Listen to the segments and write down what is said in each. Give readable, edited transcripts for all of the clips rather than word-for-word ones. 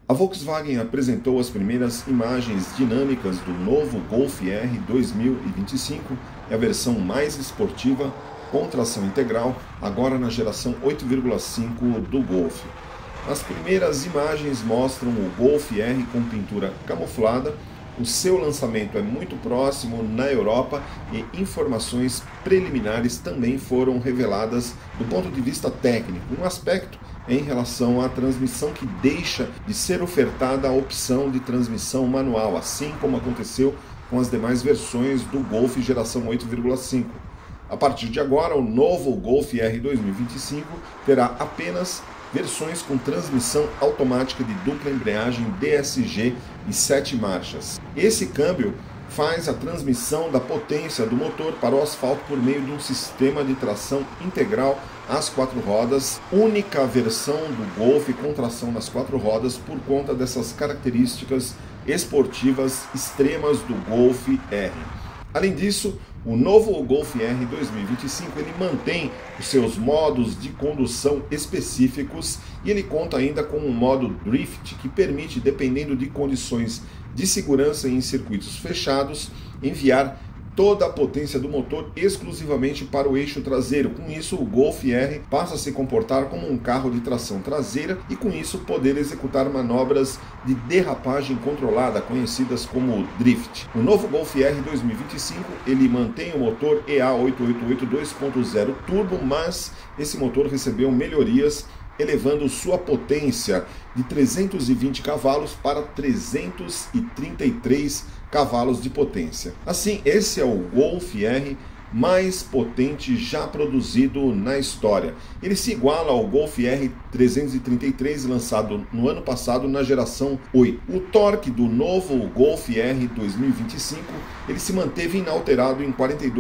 A Volkswagen apresentou as primeiras imagens dinâmicas do novo Golf R 2025, a versão mais esportiva com tração integral, agora na geração 8,5 do Golf. As primeiras imagens mostram o Golf R com pintura camuflada. O seu lançamento é muito próximo na Europa e informações preliminares também foram reveladas do ponto de vista técnico. Um aspecto em relação à transmissão que deixa de ser ofertada a opção de transmissão manual, assim como aconteceu com as demais versões do Golf geração 8,5. A partir de agora, o novo Golf R 2025 terá apenas versões com transmissão automática de dupla embreagem DSG e 7 marchas. Esse câmbio faz a transmissão da potência do motor para o asfalto por meio de um sistema de tração integral às 4 rodas, única versão do Golf com tração nas 4 rodas por conta dessas características esportivas extremas do Golf R. Além disso, o novo Golf R 2025 ele mantém os seus modos de condução específicos e ele conta ainda com um modo Drift que permite, dependendo de condições de segurança em circuitos fechados, enviar toda a potência do motor exclusivamente para o eixo traseiro. Com isso, o Golf R passa a se comportar como um carro de tração traseira e com isso poder executar manobras de derrapagem controlada, conhecidas como drift. O novo Golf R 2025 ele mantém o motor EA888 2.0 turbo, mas esse motor recebeu melhorias, elevando sua potência de 320 cavalos para 333 cavalos de potência. Assim, esse é o Golf R mais potente já produzido na história. Ele se iguala ao Golf R 333 lançado no ano passado na geração 8. O torque do novo Golf R 2025 ele se manteve inalterado em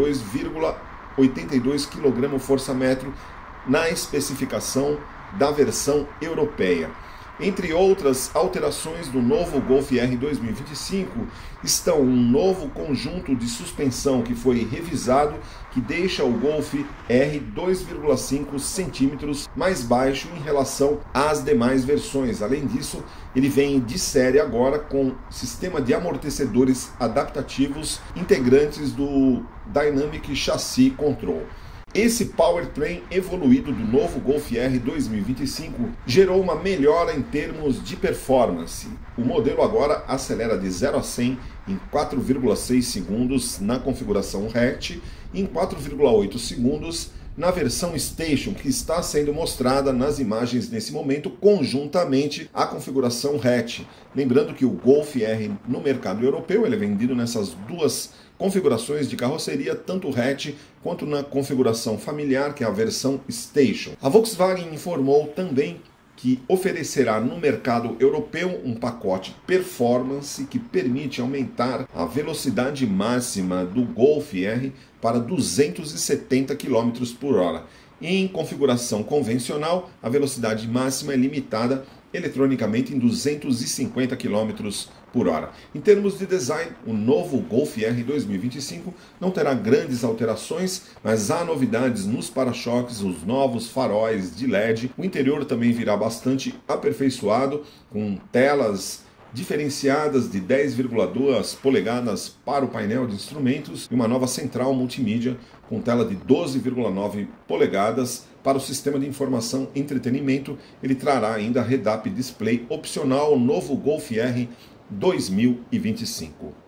42,82 kgfm na especificação da versão europeia. Entre outras alterações do novo Golf R 2025 estão um novo conjunto de suspensão que foi revisado, que deixa o Golf R 2,5 centímetros mais baixo em relação às demais versões. Além disso, ele vem de série agora com sistema de amortecedores adaptativos integrantes do Dynamic Chassis Control. Esse powertrain evoluído do novo Golf R 2025 gerou uma melhora em termos de performance. O modelo agora acelera de 0 a 100 em 4,6 segundos na configuração hatch e em 4,8 segundos na versão Station, que está sendo mostrada nas imagens nesse momento conjuntamente à configuração hatch. Lembrando que o Golf R no mercado europeu ele é vendido nessas duas configurações de carroceria, tanto hatch quanto na configuração familiar, que é a versão Station. A Volkswagen informou também que oferecerá no mercado europeu um pacote Performance que permite aumentar a velocidade máxima do Golf R para 270 km por hora. Em configuração convencional, a velocidade máxima é limitada eletronicamente em 250 km por hora. Em termos de design, o novo Golf R 2025 não terá grandes alterações, mas há novidades nos para-choques, os novos faróis de LED. O interior também virá bastante aperfeiçoado, com telas diferenciadas de 10,2 polegadas para o painel de instrumentos e uma nova central multimídia com tela de 12,9 polegadas para o sistema de informação e entretenimento. Ele trará ainda head-up display opcional ao novo Golf R 2025.